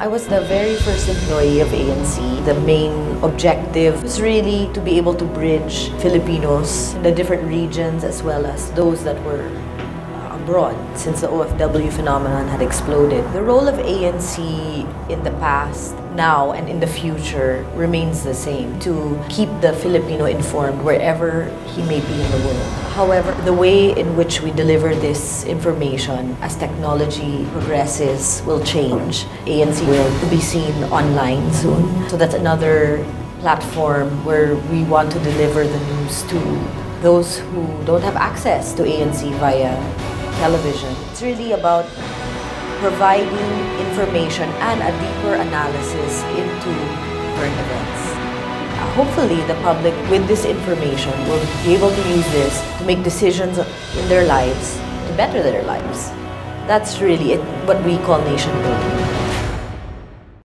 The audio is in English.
I was the very first employee of ANC. The main objective was really to be able to bridge Filipinos in the different regions as well as those that were abroad since the OFW phenomenon had exploded. The role of ANC in the past, now, and in the future remains the same, to keep the Filipino informed wherever he may be in the world. However, the way in which we deliver this information as technology progresses will change. ANC will be seen online soon. So that's another platform where we want to deliver the news to those who don't have access to ANC via television. It's really about providing information and a deeper analysis into current events. Hopefully, the public, with this information, will be able to use this to make decisions in their lives, to better their lives. That's really what we call nation building.